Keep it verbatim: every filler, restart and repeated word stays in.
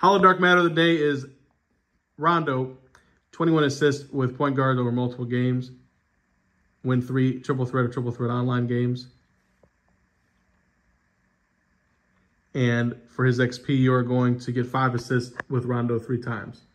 Holo Dark Matter of the day is Rondo, twenty-one assists with point guards over multiple games. Win three triple threat or triple threat online games. And for his X P, you're going to get five assists with Rondo three times.